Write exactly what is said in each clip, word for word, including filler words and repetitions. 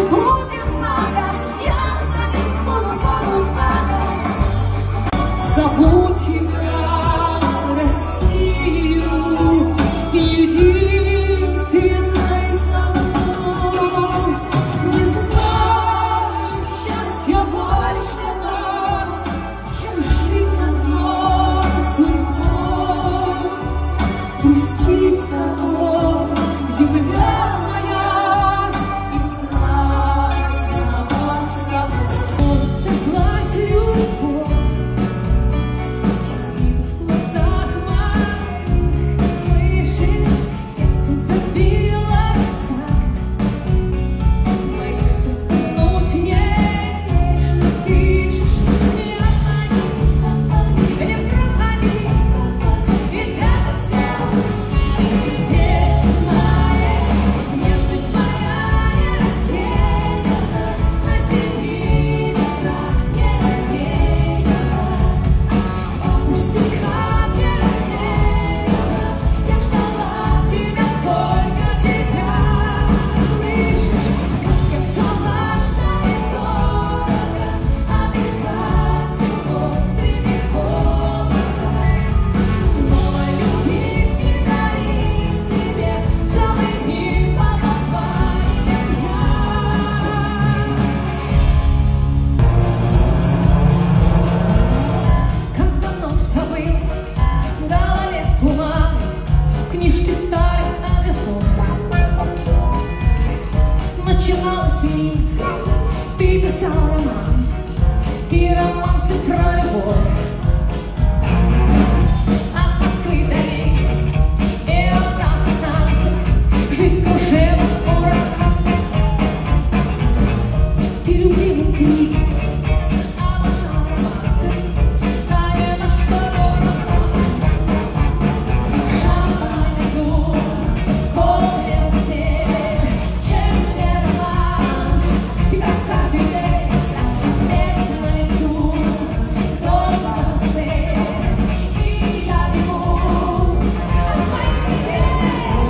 будет много, я за ним буду, буду, буду. Зову тебя, Россию, единственной зову. Не знаю счастья большего, чем жить одной судьбой. Пусти за мной, земля моя, и праздноваться. Соглась любовь, счастливых в глазах моих. Слышишь, сердце забилось такт. Боишься взглянуть, не веришь, но пишешь. Не отходи, не проходи, ведь это все в себе знаешь. Нежность моя не растеряна, на земле ветрах не развеяна. Пусти камни размеренно, я ждала тебя, только тебя. Слышишь, как это важно и дорого отыскать любовь среди холода. Снова любить и дарить тебе целый мир под названием я. Как давно забыть дала бумаг, книжки старых адресов. Начиналась миф, ты писал роман, и романсы про любовь. От Москвы до Риги и обратно танцы, жизнь кружила в горах. Ты любила книги, обожал романсы, тайна наш порог. Шампань, губ, кофе, постель, черный романс. И как каждый лес, без на лету, в том важен цель. И я бегу от моих идей.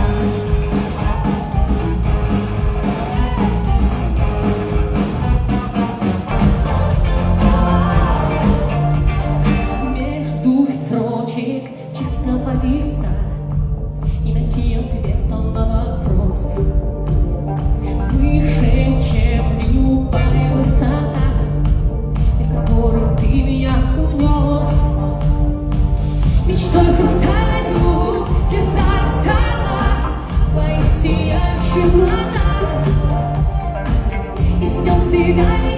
Между строчек чистого и найти ответ на вопрос. Выше, чем любая высота, на которой ты меня унес. Мечтой хрустальную слеза раскала в твоих сияющих глазах. И звезды дали